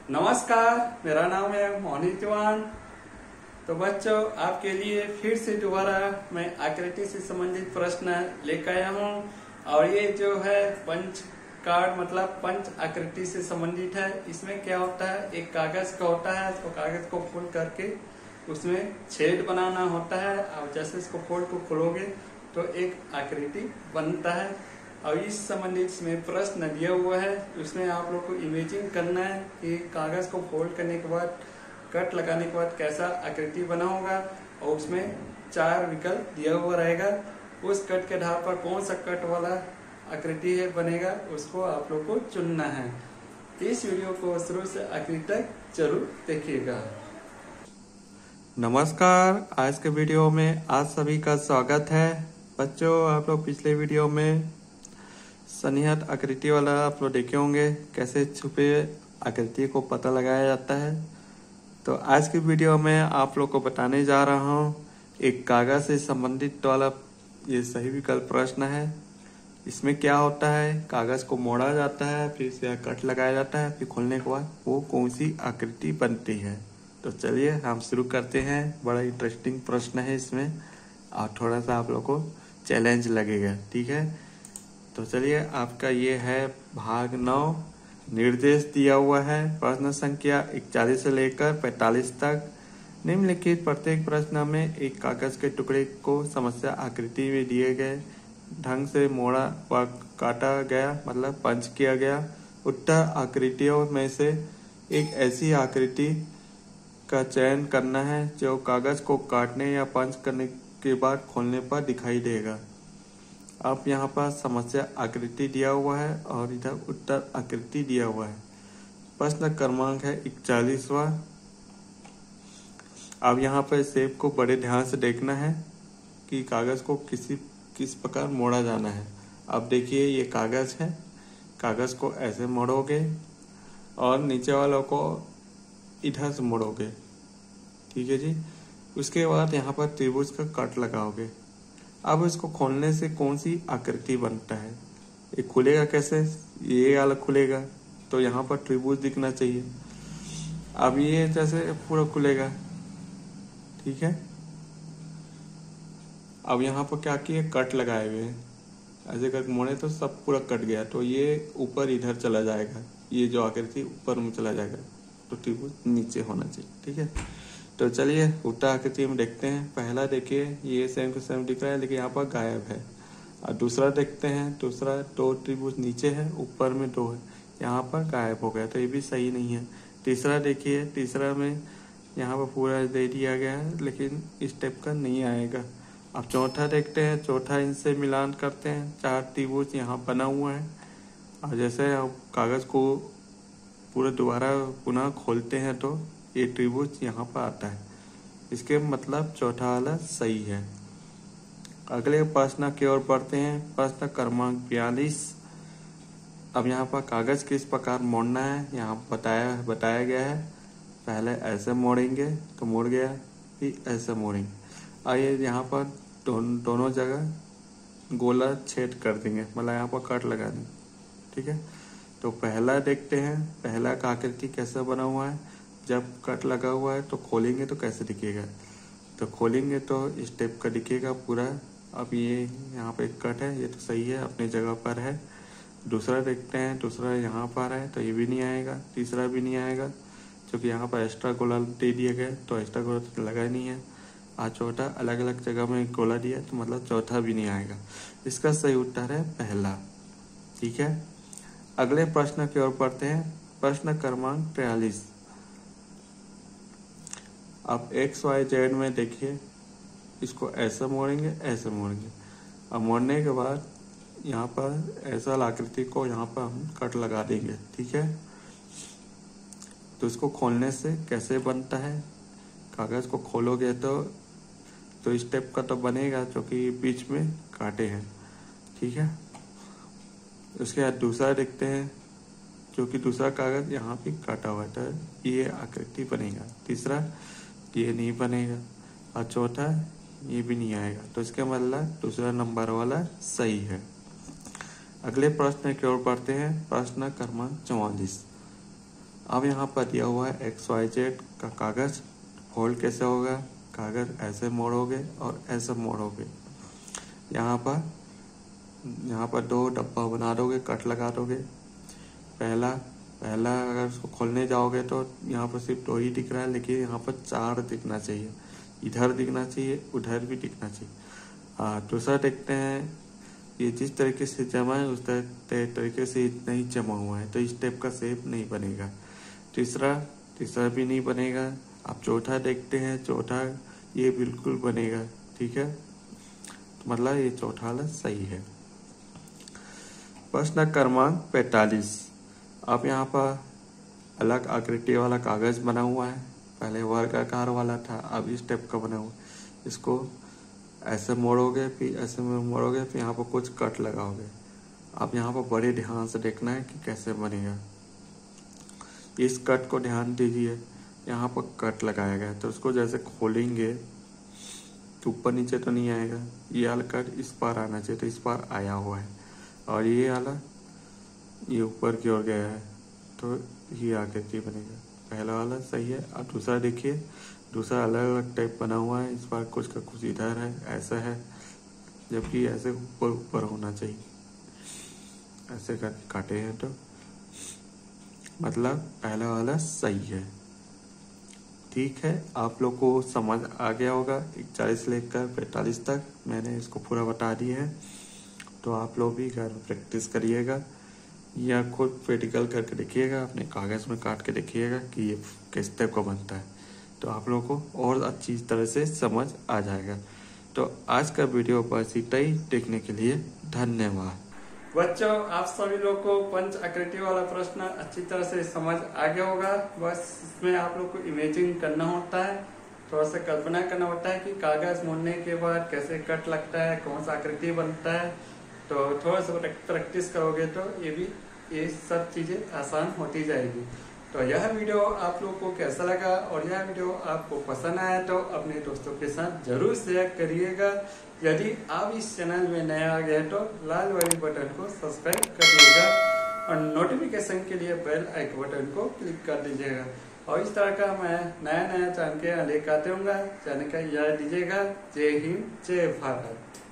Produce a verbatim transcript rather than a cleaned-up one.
नमस्कार, मेरा नाम है मोहित चौहान। तो बच्चों, आपके लिए फिर से दोबारा मैं आकृति से संबंधित प्रश्न लेकर आया हूँ। और ये जो है पंच कार्ड मतलब पंच आकृति से संबंधित है। इसमें क्या होता है, एक कागज का होता है, तो कागज को फोल्ड करके उसमें छेद बनाना होता है और जैसे इसको फोल्ड को खोलोगे तो एक आकृति बनता है। और इस संबंधित इसमें प्रश्न दिया हुआ है, उसमें आप लोग को इमेजिन करना है कि कागज को फोल्ड करने के बाद कट लगाने के बाद कैसा आकृति बना होगा। और उसमें चार विकल्प दिया हुआ रहेगा, उस कट के आधार पर कौन सा कट वाला आकृति है बनेगा उसको आप लोग को चुनना है। इस वीडियो को शुरू से आखिर तक जरूर देखिएगा। नमस्कार, आज के वीडियो में आप सभी का स्वागत है। बच्चों, आप लोग पिछले वीडियो में सन्निहित आकृति वाला आप लोग देखे होंगे, कैसे छुपे आकृति को पता लगाया जाता है। तो आज की वीडियो में आप लोग को बताने जा रहा हूँ एक कागज से संबंधित वाला ये सही विकल्प प्रश्न है। इसमें क्या होता है, कागज को मोड़ा जाता है, फिर इसे कट लगाया जाता है, फिर खोलने के बाद वो कौन सी आकृति बनती है। तो चलिए हम शुरू करते हैं। बड़ा इंटरेस्टिंग प्रश्न है इसमें और थोड़ा सा आप लोग को चैलेंज लगेगा, ठीक है। तो चलिए, आपका ये है भाग नौ। निर्देश दिया हुआ है प्रश्न संख्या इकतालीस से लेकर पैंतालीस तक। निम्नलिखित प्रत्येक प्रश्न में एक कागज के टुकड़े को समस्या आकृति में दिए गए ढंग से मोड़ा व काटा गया मतलब पंच किया गया। उत्तर आकृतियों में से एक ऐसी आकृति का चयन करना है जो कागज को काटने या पंच करने के बाद खोलने पर दिखाई देगा। अब यहाँ पर समस्या आकृति दिया हुआ है और इधर उत्तर आकृति दिया हुआ है। प्रश्न क्रमांक है इकतालीसवां। अब यहाँ पर शेप को बड़े ध्यान से देखना है कि कागज को किसी किस प्रकार मोड़ा जाना है। अब देखिए, ये कागज है, कागज को ऐसे मोड़ोगे और नीचे वालों को इधर से मोड़ोगे, ठीक है जी। उसके बाद यहाँ पर त्रिभुज का कट लगाओगे। अब इसको खोलने से कौन सी आकृति बनता है, ये खुलेगा कैसे, ये वाला खुलेगा तो यहाँ पर त्रिभुज दिखना चाहिए। अब ये जैसे पूरा खुलेगा, ठीक है। अब यहाँ पर क्या किए, कट लगाए हुए हैं, ऐसे करके मोड़े तो सब पूरा कट गया, तो ये ऊपर इधर चला जाएगा, ये जो आकृति ऊपर में चला जाएगा, तो त्रिभुज नीचे होना चाहिए, ठीक है। तो चलिए उल्टा आकृति में देखते हैं। पहला देखिए, ये सेम टू सेम दिख रहा है लेकिन यहाँ पर गायब है। और दूसरा देखते हैं, दूसरा दो त्रिभुज नीचे है, ऊपर में दो है, यहाँ पर गायब हो गया, तो ये भी सही नहीं है। तीसरा देखिए, तीसरा में यहाँ पर पूरा दे दिया गया है लेकिन इस टाइप का नहीं आएगा। अब चौथा देखते हैं, चौथा इनसे मिलान करते हैं। चार त्रिभुज यहाँ बना हुआ है और जैसे आप कागज को पूरा दोबारा पुनः खोलते हैं तो ये त्रिभुज यहाँ पर आता है, इसके मतलब चौथा वाला सही है। अगले प्रश्न की ओर बढ़ते हैं। प्रश्न क्रमांक बयालीस। अब यहाँ पर कागज किस प्रकार मोड़ना है यहाँ बताया बताया गया है। पहले ऐसे मोड़ेंगे तो मुड़ गया, फिर ऐसे मोड़ेंगे। आइए यहाँ पर दोनों दोनों जगह गोला छेद कर देंगे, मतलब यहाँ पर कट लगा देंगे, ठीक है। तो पहला देखते हैं, पहला का आकृति कैसे बना हुआ है। जब कट लगा हुआ है तो खोलेंगे तो कैसे दिखेगा, तो खोलेंगे तो इस टाइप का दिखेगा पूरा। अब ये यहाँ पे एक कट है, ये तो सही है, अपनी जगह पर है। दूसरा देखते हैं, दूसरा यहाँ पर है तो ये भी नहीं आएगा, तीसरा भी नहीं आएगा क्योंकि यहाँ पर एक्स्ट्रा गोला दे दिया गया तो एक्स्ट्रा गोला तो लगा ही नहीं है। आज चौथा अलग अलग जगह में गोला दिया तो मतलब चौथा भी नहीं आएगा। इसका सही उत्तर है पहला, ठीक है। अगले प्रश्न की ओर बढ़ते हैं। प्रश्न क्रमांक तैतालीस। अब एक्स वाई जेड में देखिए, इसको ऐसा मोड़ेंगे, ऐसे मोड़ेंगे। अब मोड़ने के बाद यहाँ पर ऐसा आकृति को यहाँ पर हम कट लगा देंगे, ठीक है। तो इसको खोलने से कैसे बनता है, कागज को खोलोगे तो तो इस टाइप का तो बनेगा जो कि बीच में काटे हैं, ठीक है। उसके बाद दूसरा देखते हैं, जो कि दूसरा कागज यहाँ पे काटा हुआ है तो ये आकृति बनेगा। तीसरा ये नहीं बनेगा और चौथा ये भी नहीं आएगा, तो इसके मतलब दूसरा नंबर वाला सही है। अगले प्रश्न की ओर बढ़ते हैं। प्रश्न क्रमांक चौवालीस। अब यहाँ पर दिया हुआ है एक्स वाई जेड का कागज। फोल्ड कैसे होगा, कागज ऐसे मोड़ोगे और ऐसे मोड़ोगे। यहाँ पर यहाँ पर दो डब्बा बना दोगे, कट लगा दोगे। पहला पहला अगर उसको खोलने जाओगे तो यहाँ पर सिर्फ दो ही दिख रहा है, लेकिन यहाँ पर चार दिखना चाहिए। इधर दिखना चाहिए, उधर भी दिखना चाहिए। हाँ, दूसरा देखते हैं, ये जिस तरीके से जमा है उस तरीके से नहीं जमा हुआ है, तो इस टाइप का शेप नहीं बनेगा। तीसरा तीसरा भी नहीं बनेगा। अब चौथा देखते हैं, चौथा ये बिल्कुल बनेगा। ठीक है, तो मतलब ये चौथा वाला सही है। प्रश्न क्रमांक पैतालीस। अब यहाँ पर अलग आकृति वाला कागज बना हुआ है। पहले वर्गाकार वाला था, अब इस टाइप का बना हुआ। इसको ऐसे मोड़ोगे, फिर ऐसे में मोड़ोगे, फिर यहाँ पर कुछ कट लगाओगे। अब यहाँ पर बड़े ध्यान से देखना है कि कैसे बनेगा। इस कट को ध्यान दीजिए, यहाँ पर कट लगाया गया, तो उसको जैसे खोलेंगे तो ऊपर नीचे तो नहीं आएगा। ये वाला कट इस पार आना चाहिए, तो इस पार आया हुआ है। और ये वाला ये ऊपर की ओर गया है, तो ये आकृति बनेगा। पहला वाला सही है। अब दूसरा देखिए, दूसरा अलग अलग टाइप बना हुआ है। इस बार कुछ का कुछ इधर है, ऐसा है, जबकि ऐसे ऊपर ऊपर होना चाहिए। ऐसे करके काटे हैं तो मतलब पहला वाला सही है। ठीक है, आप लोग को समझ आ गया होगा। इकतालीस से लेकर पैंतालीस तक मैंने इसको पूरा बता दिया है, तो आप लोग भी घर में प्रैक्टिस करिएगा या खुद प्रैक्टिकल करके देखिएगा, अपने कागज में काट के देखिएगा कि ये किस टाइप का बनता है, तो आप लोगों को और अच्छी तरह से समझ आ जाएगा। तो आज का वीडियो बस इतना ही। देखने के लिए धन्यवाद। बच्चों, आप सभी लोग को पंच आकृति वाला प्रश्न अच्छी तरह से समझ आ गया होगा। बस इसमें आप लोग को इमेजिंग करना होता है, थोड़ा सा कल्पना करना होता है कि कागज मोड़ने के बाद कैसे कट लगता है, कौन सा आकृति बनता है। तो थोड़ा सा प्रैक्टिस करोगे तो ये भी ये सब चीजें आसान होती जाएगी। तो यह वीडियो आप लोग को कैसा लगा और यह वीडियो आपको पसंद आया तो अपने दोस्तों के साथ जरूर शेयर करिएगा। यदि आप इस चैनल में नया आ गए तो लाल वाली बटन को सब्सक्राइब करिएगा और नोटिफिकेशन के लिए बेल आइकन बटन को क्लिक कर दीजिएगा। और इस तरह का मैं नया नया जानकारी लेकर आते हूँ, चैनल का याद दीजिएगा। जय हिंद, जय भारत।